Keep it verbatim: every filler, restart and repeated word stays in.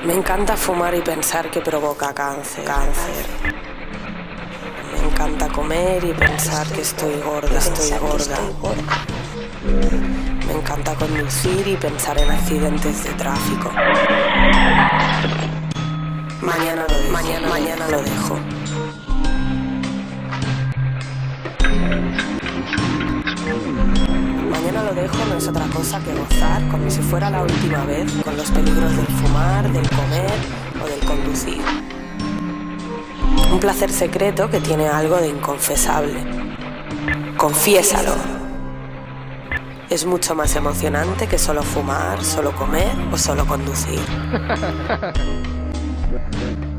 Me encanta fumar y pensar que provoca cáncer, cáncer. Me encanta comer y pensar que estoy gorda, estoy gorda. Me encanta conducir y pensar en accidentes de tráfico. Mañana lo dejo, mañana, mañana lo dejo. Mañana lo dejo no es otra cosa que gozar como si fuera la última vez con los peligros del fumar, del comer o del conducir. Un placer secreto que tiene algo de inconfesable. Confiésalo. Es mucho más emocionante que solo fumar, solo comer o solo conducir.